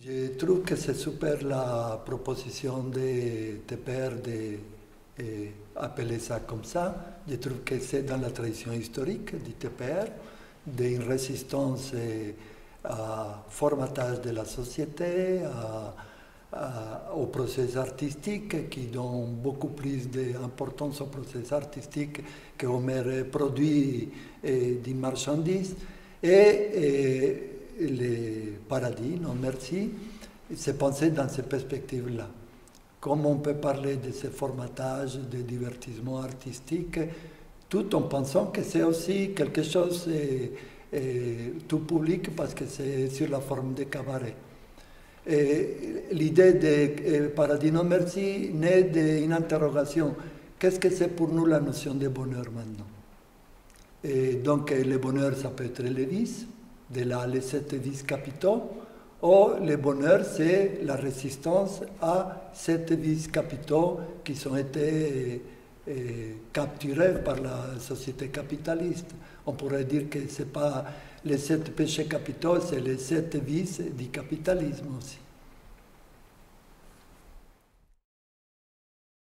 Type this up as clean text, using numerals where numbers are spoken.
Je trouve que c'est super la proposition de TPR d'appeler ça comme ça. Je trouve que c'est dans la tradition historique du TPR, d'une résistance au formatage de la société, au processus artistique qui donne beaucoup plus d'importance au processus artistique qu'au mère produit des marchandises. Et le paradis, non merci, c'est pensé dans ces perspectives-là. Comment on peut parler de ce formatage, de divertissement artistique, tout en pensant que c'est aussi quelque chose tout public parce que c'est sur la forme de cabaret. L'idée de paradis non merci naît d'une interrogation. Qu'est-ce que c'est pour nous la notion de bonheur maintenant? Et donc le bonheur, ça peut être le vice, de là les 7 vices capitaux, ou le bonheur, c'est la résistance à 7 vices capitaux qui ont été capturés par la société capitaliste. On pourrait dire que ce n'est pas les 7 péchés capitaux, c'est les 7 vices du capitalisme aussi.